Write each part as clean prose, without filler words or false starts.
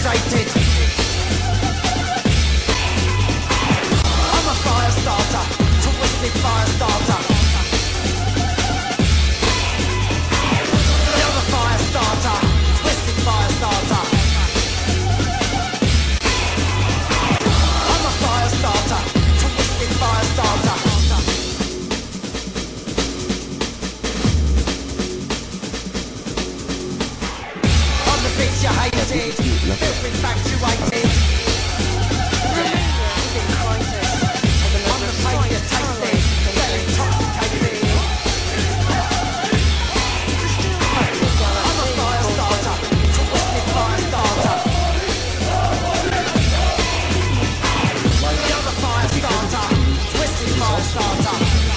agitated. I'm a fire starter, twisted fire starter. You're a fire starter, twisted fire starter. I'm a fire starter, twisted fire starter. I'm the bitch you hated, filled infatuated. I'm the pain you tasted, fell intoxicated. I'm a fire starter, twisted fire starter. You're a fire starter, twisted fire starter.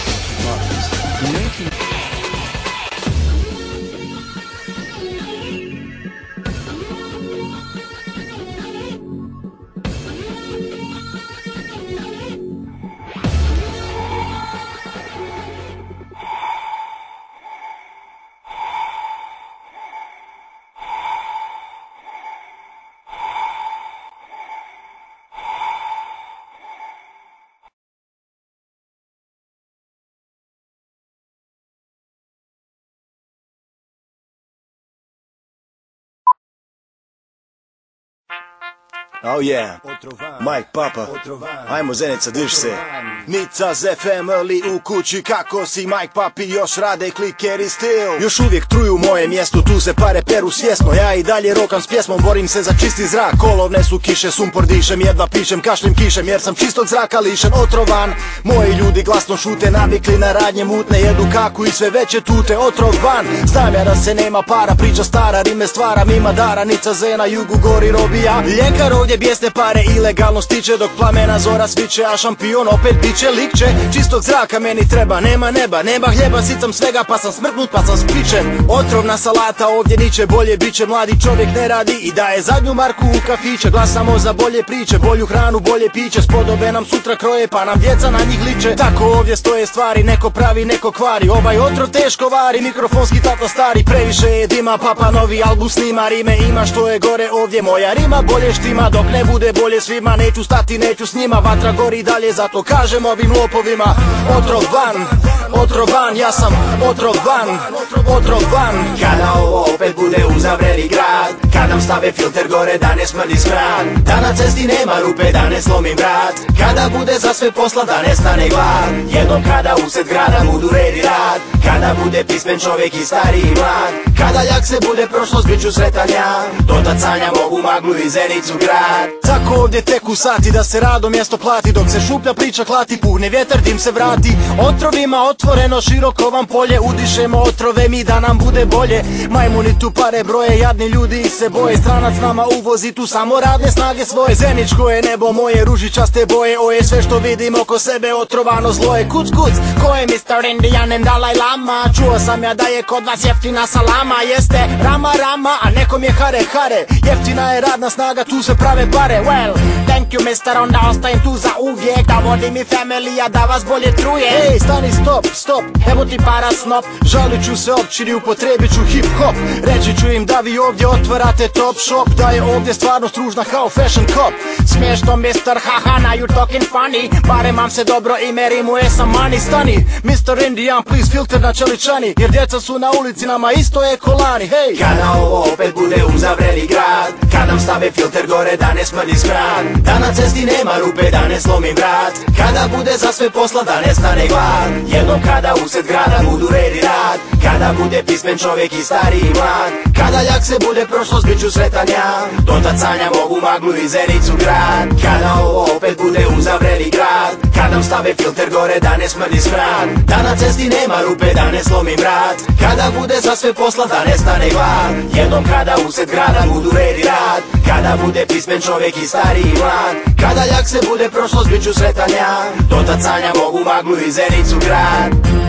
Oh yeah, Mike Papa, ajmo Zenica, diš se. Nica z family u kući, kako si Mike Papi, još rade kliker i stil. Još uvijek truju moje mjesto, tu se pare peru svjesno. Ja i dalje rokam s pjesmom, borim se za čisti zrak. Kolovne su kiše, sumpor dišem, jedva pišem, kašlim kišem, jer sam čistog zraka lišen, otrovan. Moji ljudi glasno šute, navikli na radnje mutne, jedu kaku i sve veće tute, otrovan. Znam ja da se nema para, priča stara, rime stvaram, ima dara, Nica Z na jugu gori robija. Ljekar ovdje bijesne pare ilegalno stiče, dok plamena zora sviće, a šampion opet biće likće. Čistog zraka meni treba, nema neba, nema hljeba, sicam svega pa sam smrknut, pa sam spičen. Otrovna salata ovdje niče, bolje biće, mladi čovjek ne radi i daje zadnju marku u kafiće. Glasamo za bolje priče, bolju hranu, bolje piće, spodobe nam sutra kroje pa nam djeca na njih liče. Tako ovdje stoje stvari, neko pravi, neko kvari, ovaj otrov teško vari, mikrofonski tata stari. Previše je dima, papa novi album snima, rime ima što je gore ovdje, moja rima bolje štima. Dok ne bude bolje svima, neću stati, neću s njima, vatra gori dalje, zato kažem ovim lopovima: otrovan, otrovan, ja sam otrovan, otrovan. Kada ovo opet bude uzavreli grad, kad nam stave filter gore da ne smrdi smrad, da na cesti nema rupe da ne slomim vrat, kada bude za sve posla da ne stane glad, jednom kada usred grada budu red i rad, kada bude pismen čovjek i stari i mlad, kada ljak se bude prošlost bit ću sretan ja, do tad sanjam ovu maglu i Zenicu grad. Tako ovdje teku sati da se rado mjesto plati, dok se šuplja priča klati, puhne vjetar dim se vrati. Otrovima otvoreno široko vam polje, udišemo otrove mi da nam bude bolje. Majmuni tu pare broje, jadni ljudi ih se boje, stranac nama uvozi tu samo radne snage svoje. Zeničko je nebo moje, ružičaste boje, oje sve što vidim oko sebe otrovano zlo je. Kuc kuc, ko je Mr. Indian and Dalai Lama? Čuo sam ja da je kod vas jeftina salama, jeste rama rama, a nekom je hare hare. Jeftina je radna snaga, tu se prave pare. Well, thank you mister, onda ostajem tu za uvijek, da vodim i familija, da vas bolje truje. Ej, stani, stop, stop, evo ti para snop. Žalit ću se općini, upotrebit ću hip hop. Reći ću im da vi ovdje otvarate top shop, da je ovdje stvarno stružna kao fashion cop. Smiješno mister, haha, now you talking funny. Barem vam se dobro ime rimuje sa money. Stani, Mr. Indian, please filter na čeličani, jer djeca su na ulici, nama isto je kolani. Hej! Kada ovo opet bude uzavreli grad, kad nam stave filter gore da ne smrdi smrad, da na cesti nema rupe da ne slomim vrat, kada bude za sve posla da ne stane glad, jednom kada usred grada budu red i rad, kada bude pismen čovjek i stari i mlad, kada ljak se bude prošlost bit ću sretan ja, do tad sanjam ovu maglu i Zenicu grad. Kada ovo opet bude uzavreli grad, kad nam stave filter gore da ne smrdi smrad, da na cesti nema rupe da ne slomim vrat, kada bude za sve posla da ne stane glad, jednom kada usred grada budu red i rad, kada bude pismen čovjek i stari i mlad, kada ljak se bude prošlost bit ću sretan ja, do tad sanjam ovu maglu i Zenicu grad.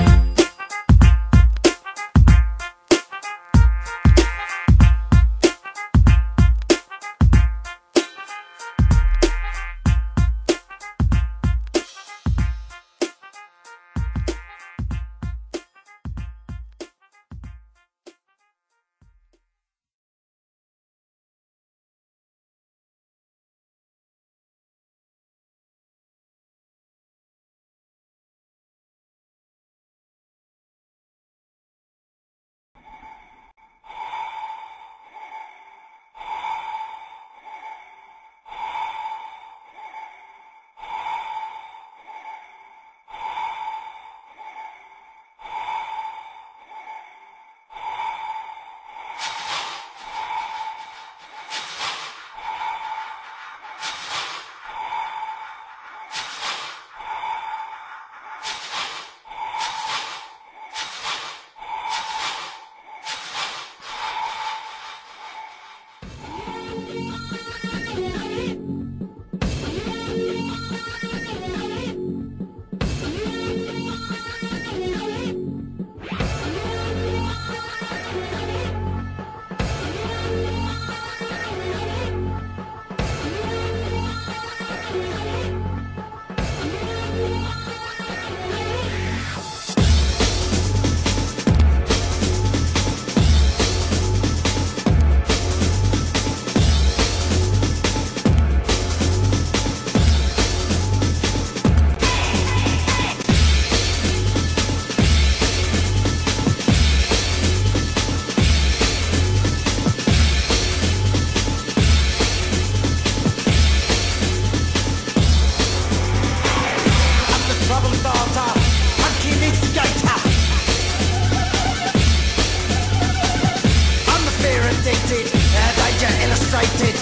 hated.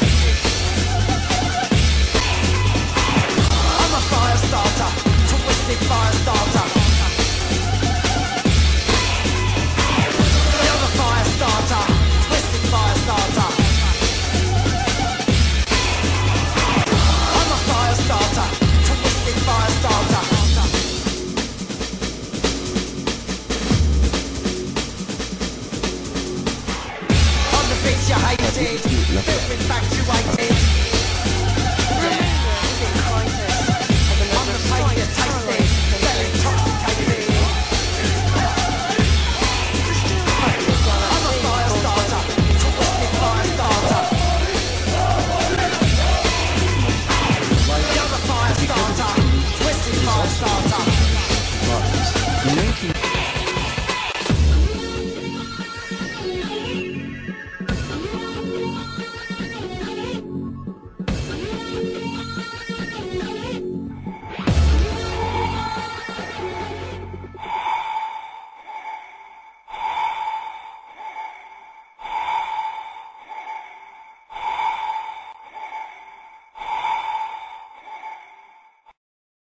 I'm a fire starter, twisted fire starter. You're the fire starter, twisted fire starter. I'm a fire starter, twisted fire starter. I'm the bitch you hated.